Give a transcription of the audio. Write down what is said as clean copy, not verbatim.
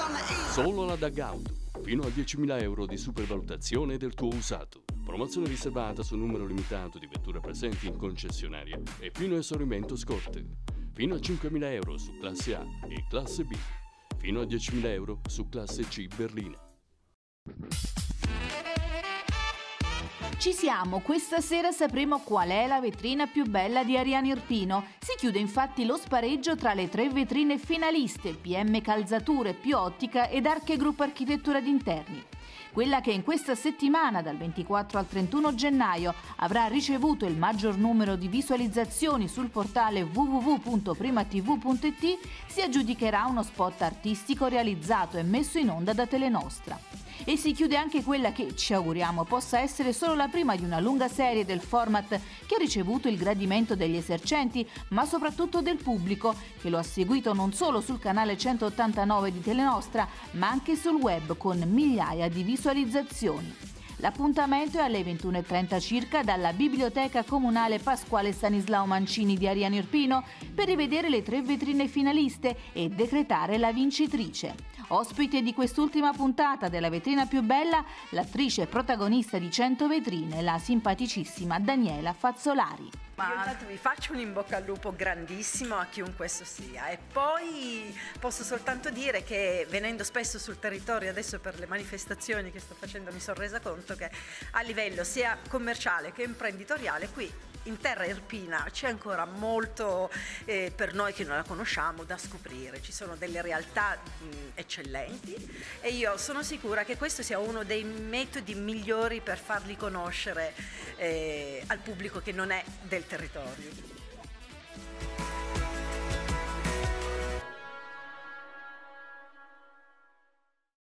Solo la DAG Auto, fino a 10.000 euro di supervalutazione del tuo usato. Promozione riservata su numero limitato di vetture presenti in concessionaria e fino a esaurimento scorte. Fino a 5.000 euro su classe A e classe B. Fino a 10.000 euro su classe C berlina. Ci siamo, questa sera sapremo qual è la vetrina più bella di Ariano Irpino. Si chiude infatti lo spareggio tra le 3 vetrine finaliste, PM Calzature, Piottica ed Arche Group Architettura d'Interni. Quella che in questa settimana, dal 24 al 31 gennaio, avrà ricevuto il maggior numero di visualizzazioni sul portale www.primatv.it si aggiudicherà uno spot artistico realizzato e messo in onda da Telenostra. E si chiude anche quella che, ci auguriamo, possa essere solo la prima di una lunga serie del format che ha ricevuto il gradimento degli esercenti, ma soprattutto del pubblico, che lo ha seguito non solo sul canale 189 di Telenostra, ma anche sul web con migliaia di visualizzazioni. L'appuntamento è alle 21:30 circa dalla Biblioteca Comunale Pasquale Stanislao Mancini di Ariano Irpino per rivedere le 3 vetrine finaliste e decretare la vincitrice. Ospite di quest'ultima puntata della vetrina più bella, l'attrice protagonista di 100 vetrine, la simpaticissima Daniela Fazzolari. Io intanto vi faccio un in bocca al lupo grandissimo a chiunque esso sia e poi posso soltanto dire che venendo spesso sul territorio adesso per le manifestazioni che sto facendo mi sono resa conto che a livello sia commerciale che imprenditoriale qui in terra irpina c'è ancora molto per noi che non la conosciamo da scoprire, ci sono delle realtà eccellenti e io sono sicura che questo sia uno dei metodi migliori per farli conoscere al pubblico che non è del territorio.